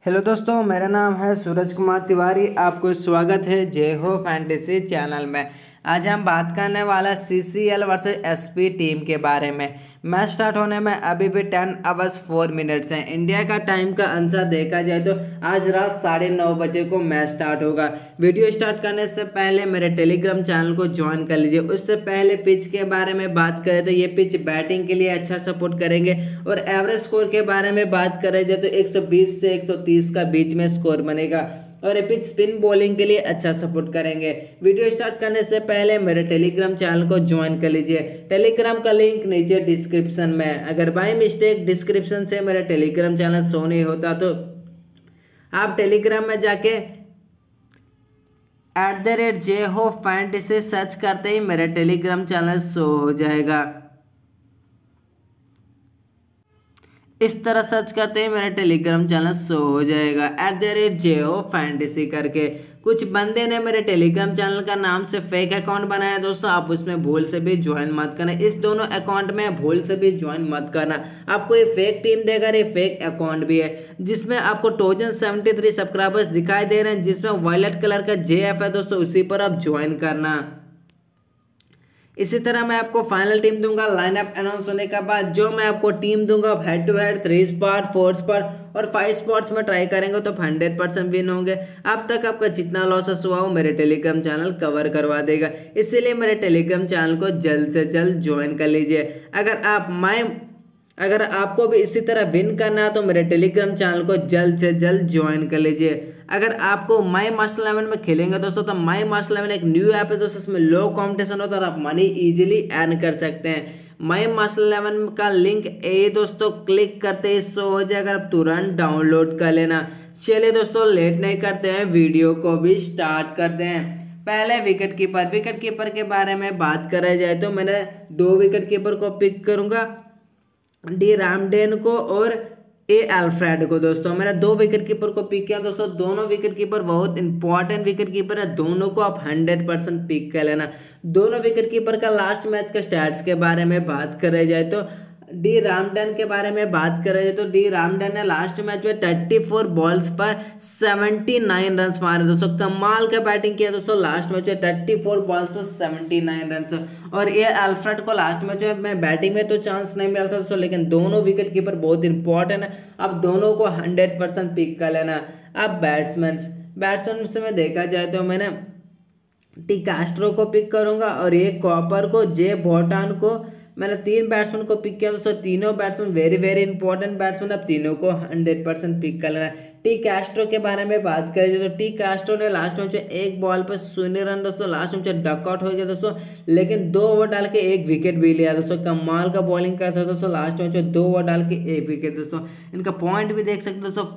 Hello दोस्तों, मेरा नाम है सूरज कुमार तिवारी। आपको स्वागत है जय हो फैंटेसी चैनल में। आज हम बात करने वाला CCL वर्सेस SP टीम के बारे में। मैच स्टार्ट होने में अभी भी 10 hours 4 minutes हैं। इंडिया का टाइम का अनुसार देखा जाए तो आज रात 9:30 बजे को मैच स्टार्ट होगा। वीडियो स्टार्ट करने से पहले मेरे टेलीग्राम चैनल को ज्वाइन कर लीजिए। उससे पहले पिच के बारे में बात करें तो ये पिच बैटिंग के लिए अच्छा सपोर्ट करेंगे और एवरेज स्कोर के बारे में बात करें जाए तो 120 से 130 का बीच में स्कोर बनेगा और ये पिच स्पिन बॉलिंग के लिए अच्छा सपोर्ट करेंगे। वीडियो स्टार्ट करने से पहले मेरे टेलीग्राम चैनल को ज्वाइन कर लीजिए। टेलीग्राम का लिंक नीचे डिस्क्रिप्शन में। अगर बाय मिस्टेक डिस्क्रिप्शन से मेरा टेलीग्राम चैनल शो नहीं होता तो आप टेलीग्राम में जाके @JHoFantasy सर्च करते ही मेरा टेलीग्राम चैनल शो हो जाएगा। इस तरह सर्च करते ही मेरा टेलीग्राम चैनल शो हो जाएगा @JHoFantasy करके। कुछ बंदे ने मेरे टेलीग्राम चैनल का नाम से फेक अकाउंट बनाया दोस्तों, आप उसमें भूल से भी ज्वाइन मत करना। इस दोनों अकाउंट में भूल से भी ज्वाइन मत करना। आपको ये फेक टीम देगा, ये फेक अकाउंट भी है जिसमें आपको 1073 सब्सक्राइबर्स दिखाई दे रहे हैं, जिसमें वायलेट कलर का JF है दोस्तों, उसी पर आप ज्वाइन करना। इसी तरह मैं आपको फाइनल टीम दूंगा लाइनअप अनाउंस होने के बाद। जो मैं आपको टीम दूंगा head to head 3 spot 4 spot और 5 स्पॉट्स में ट्राई करेंगे तो 100% विन होंगे। अब तक आपका जितना लॉसेस हुआ वो मेरे टेलीग्राम चैनल कवर करवा देगा, इसीलिए मेरे टेलीग्राम चैनल को जल्द से जल्द ज्वाइन कर लीजिए। अगर आपको भी इसी तरह विन करना है तो मेरे टेलीग्राम चैनल को जल्द से जल्द ज्वाइन कर लीजिए। अगर आपको माई मास्टर 11 में खेलेंगे दोस्तों तो माई मास्टर 11 एक न्यू ऐप है दोस्तों, इसमें लो कंपटीशन होता है और आप मनी इजीली अर्न कर सकते हैं। माई मास्टर 11 का लिंक ए दोस्तों क्लिक करते ही शो हो जाएगा, आप तुरंत डाउनलोड कर लेना। चलिए दोस्तों लेट नहीं करते हैं, वीडियो को भी स्टार्ट करते हैं। पहले विकेट कीपर के बारे में बात करा जाए तो मैंने 2 विकेट कीपर को पिक करूंगा, डी रामडेन को और ए अल्फ्रेड को। दोस्तों मैंने 2 विकेट कीपर को पिक किया दोस्तों, दोनों विकेट कीपर बहुत इंपॉर्टेंट विकेट कीपर है, दोनों को आप 100% पिक कर लेना। दोनों विकेट कीपर का लास्ट मैच का स्टैट्स के बारे में बात करें जाए तो डी रामडन के बारे में बात करें तो डी रामडन ने लास्ट मैच में 34 बॉल्स पर 79 रन मारे दोस्तों। कमाल का बैटिंग किया दोस्तों लास्ट मैच में 34 बॉल्स पर 79 रन। और ये अल्फ्रेड को लास्ट मैच में बैटिंग में तो चांस नहीं मिला था दोस्तों, लेकिन दोनों विकेट कीपर बहुत इंपॉर्टेंट है, अब दोनों को 100% पिक कर लेना। अब बैट्समैन से मैं देखा जाए तो मैंने टी कास्ट्रो को पिक करूंगा और ये कॉपर को, जे भोटान को। मैंने 3 बैट्समैन को पिक किया दोस्तों, तीनों बैट्समैन वेरी इंपॉर्टेंट बैट्समैन, अब तीनों को 100% पिक कर लेना। टी कास्ट्रो के बारे में बात करें तो टी कास्ट्रो ने लास्ट मैच में 1 बॉल पर 0 रन दोस्तों, लास्ट मैच में डकआउट हो गया दोस्तों, लेकिन 2 ओवर डाल के 1 विकेट भी लिया दोस्तों। कमाल का बॉलिंग करता था दोस्तों, लास्ट मैच में 2 ओवर डाल के 1 विकेट दोस्तों। इनका पॉइंट भी देख सकते दोस्तों,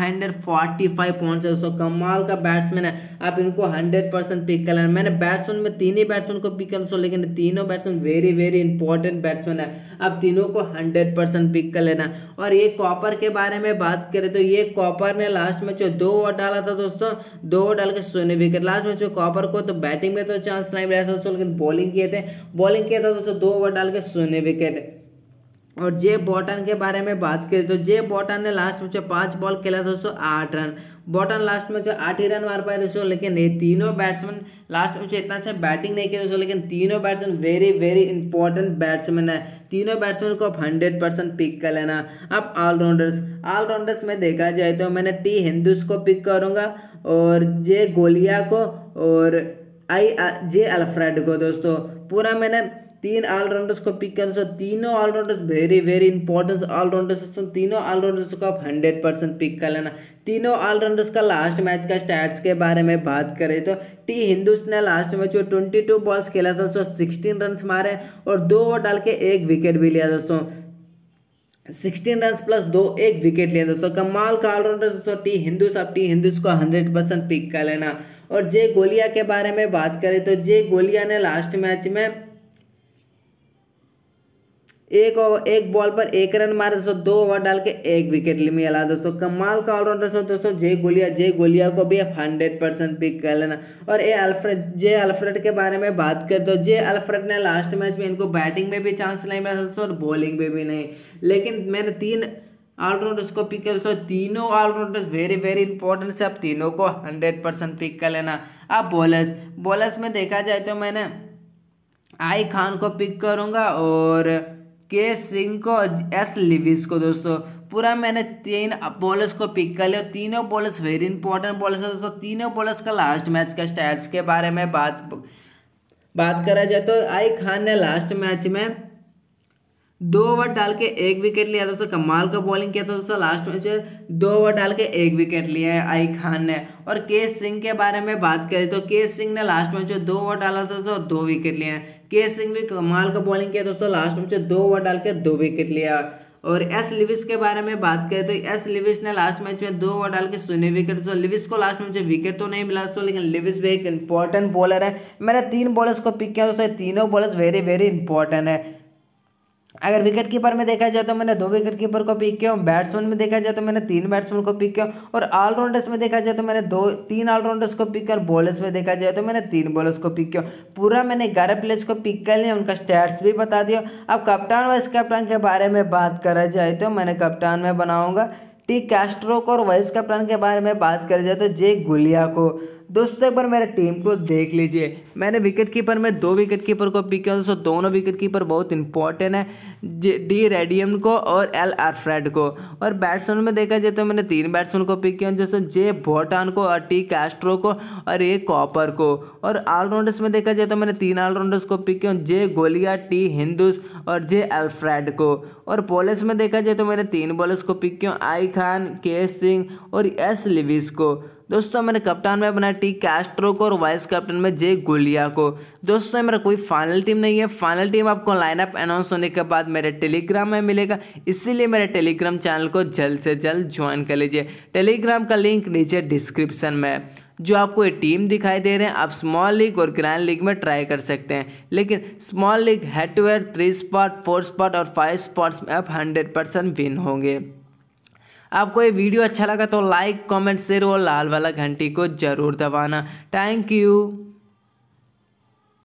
545 पॉइंट्स है दोस्तों, कमाल का बैट्समैन है, आप इनको 100% पिक कर लेना। मैंने बैट्समैन में 3 ही बैट्समैन को पिक किया दोस्तों, लेकिन तीनों बैट्समैन वेरी इंपॉर्टेंट बैट्समैन है, आप तीनों को 100% पिक कर लेना। और ये कॉपर के बारे में बात करें तो ये कॉपर ने लास्ट मैच में 2 ओवर डाला था दोस्तों, 2 ओवर डाल के 0 विकेट। लास्ट मैच में कॉपर को तो बैटिंग में तो चांस नहीं मिला था दोस्तों, लेकिन बॉलिंग किया था दोस्तों, 2 ओवर डाल के 0 विकेट। और जे बॉटन के बारे में बात करें तो जे बॉटन ने लास्ट मैच में 5 बॉल खेला दोस्तों, 8 रन। बॉटन लास्ट मैच में 8 ही रन मार पाए दोस्तों, लेकिन ये तीनों बैट्समैन लास्ट मैच में इतना अच्छा बैटिंग नहीं किया दोस्तों, लेकिन तीनों बैट्समैन वेरी इंपॉर्टेंट बैट्समैन है, तीनों बैट्समैन को आप 100% पिक कर लेना। अब ऑलराउंडर्स में देखा जाए तो मैंने टी हिंदुस को पिक करूंगा और जे गोलिया को और जे अल्फ्रेड को दोस्तों। पूरा मैंने 3 ऑलराउंडर्स को पिक किया दोस्तों, तीनों ऑलराउंडर्स वेरी इंपॉर्टेंट ऑलराउंडर्स दोस्तों, तीनों ऑलराउंडर्स को आप 100% पिक कर लेना। तीनों ऑलराउंडर्स का लास्ट मैच का स्टैट्स के बारे में बात करें तो टी हिंदुस ने लास्ट मैच में 22 बॉल्स खेला था दोस्तों, 16 रन मारे और 2 ओवर डाल के 1 विकेट भी लिया दोस्तों। 16 रन प्लस 2 1 विकेट लिया दोस्तों, कमाल का ऑलराउंडर दोस्तों टी हिंदुस, आप टी हिंदुस को 100% पिक कर लेना। और जे गोलिया के बारे में बात करें तो जे गोलिया ने लास्ट मैच में एक बॉल पर 1 रन मारे दोस्तों, 2 ओवर डाल के 1 विकेट मिला दोस्तों। कमाल का ऑलराउंडर दोस्तों जे गोलिया को भी आप 100% पिक कर लेना। और जे अल्फ्रेड के बारे में बात करें तो जे अल्फ्रेड ने लास्ट मैच में इनको बैटिंग में भी चांस नहीं मिला दोस्तों और बॉलिंग में भी नहीं, लेकिन मैंने ऑलराउंडर्स को पिक कर दोस्तों। तीनों ऑलराउंडर्स वेरी वेरी इंपॉर्टेंट से, आप तीनों को 100% पिक कर लेना। अब बॉलर्स, बॉलर्स में देखा जाए तो मैंने आई खान को पिक करूंगा और के सिंह को, एस लिविस को दोस्तों। पूरा मैंने 3 बॉलर्स को पिक कर लिया। तीनों बॉलर्स वेरी इंपॉर्टेंट बॉलर्स है दोस्तों। तीनों बॉलर्स का लास्ट मैच का स्टैट्स के बारे में बात करा जाए तो आई खान ने लास्ट मैच में 2 ओवर डाल के 1 विकेट लिया दोस्तों। कमाल का बॉलिंग किया था दोस्तों लास्ट मैच में, 2 ओवर डाल के 1 विकेट लिया है आई खान ने। और के सिंह के बारे में बात करें तो के सिंह ने लास्ट मैच में 2 ओवर डाला था दोस्तों, 2 विकेट लिए हैं। के सिंह भी कमाल का बॉलिंग किया दोस्तों, लास्ट मैच में 2 ओवर डाल के 2 विकेट लिया। और एस लिविस के बारे में बात करें तो एस लिविस ने लास्ट मैच में 2 ओवर डाल के 0 विकेट। तो लिविस को लास्ट मैच में विकेट तो नहीं मिला दोस्तों, लेकिन लिविस भी एक इंपॉर्टेंट बॉलर है। मैंने 3 बॉलर्स को पिक किया दोस्तों, तीनों बॉलर्स वेरी वेरी इंपॉर्टेंट है। अगर विकेट कीपर में देखा जाए तो मैंने 2 विकेट कीपर को पिक किया। बैट्समैन में देखा जाए तो मैंने 3 बैट्समैन को पिक किया। और ऑलराउंडर्स में देखा जाए तो मैंने 3 ऑलराउंडर्स को पिक किया। और बॉलर्स में देखा जाए तो मैंने 3 बॉलर्स को पिक किया। पूरा मैंने 11 प्लेयर्स को पिक कर लिया, उनका स्टैट्स भी बता दिया। अब कप्तान वाइस कप्तान के बारे में बात करा जाए तो मैंने कप्तान में बनाऊंगा टी कैस्ट्रो को, और वाइस कप्तान के बारे में बात करी जाए तो जे गुलिया को। दोस्तों एक बार मेरे टीम को देख लीजिए। मैंने विकेट कीपर में 2 विकेट कीपर को पिक किया दोस्तों। दोनों विकेट कीपर बहुत इंपॉर्टेंट है, डी रेडियम को और एल आर्फ्रेड को। और बैट्समैन में देखा जाए तो मैंने 3 बैट्समैन को पिक किया दोस्तों, जे भोटान को और टी कैस्ट्रो को और ए कॉपर को। और ऑलराउंडर्स में देखा जाए तो मैंने 3 ऑलराउंडर्स को पिक किया, जे गोलिया, टी हिंदुस और जे अल्फ्रेड को। और बॉलर्स में देखा जाए तो मैंने 3 बॉलर्स को पिक किया, आई खान, के सिंह और एस लिविस को। दोस्तों मैंने कप्तान में बनाया टी कैस्ट्रो को और वाइस कैप्टन में जे गुलिया को। दोस्तों मेरा कोई फाइनल टीम नहीं है, फाइनल टीम आपको लाइनअप अनाउंस होने के बाद मेरे टेलीग्राम में मिलेगा, इसीलिए मेरे टेलीग्राम चैनल को जल्द से जल्द ज्वाइन कर लीजिए। टेलीग्राम का लिंक नीचे डिस्क्रिप्शन में है। जो आपको ये टीम दिखाई दे रहे हैं, आप स्मॉल लीग और ग्रैंड लीग में ट्राई कर सकते हैं, लेकिन small league head to head 3 spot, 4 spot और 5 स्पॉट्स में आप 100% विन होंगे। आपको ये वीडियो अच्छा लगा तो लाइक, कमेंट, शेयर और लाल वाला घंटी को जरूर दबाना। Thank you.